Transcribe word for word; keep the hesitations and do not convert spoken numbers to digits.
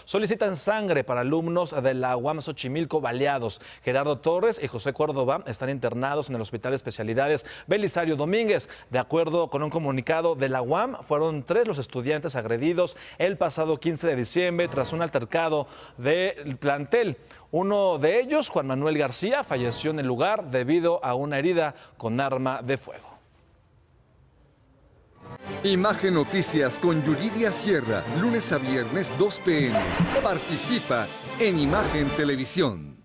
solicitan sangre para alumnos de la U A M Xochimilco baleados. Gerardo Torres y José Córdoba están internados en el Hospital de Especialidades Belisario Domínguez. De acuerdo con un comunicado de la U A M, fueron tres los estudiantes agredidos el pasado quince de diciembre tras un altercado del plantel. Uno de ellos, Juan Manuel García, falleció en el lugar debido a una herida con arma de fuego. Imagen Noticias con Yuridia Sierra, lunes a viernes dos p m Participa en Imagen Televisión.